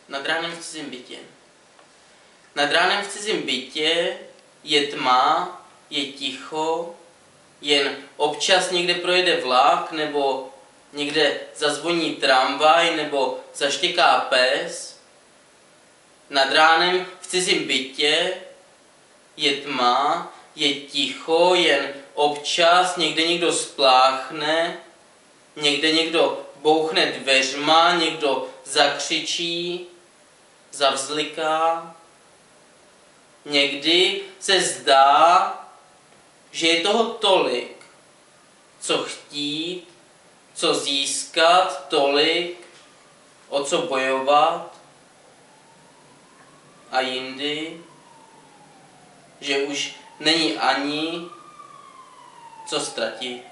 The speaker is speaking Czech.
Nad ránem v cizím bytě. Nad ránem v cizím bytě je tma, je ticho, jen občas někde projede vlak, nebo někde zazvoní tramvaj, nebo zaštěká pes. Nad ránem v cizím bytě je tma, je ticho, jen občas někde někdo spláchne, někde někdo bouchne dveřma, někdo zakřičí, zavzliká. Někdy se zdá, že je toho tolik, co chtít, co získat, tolik, o co bojovat, a jindy, že už není ani co ztratit.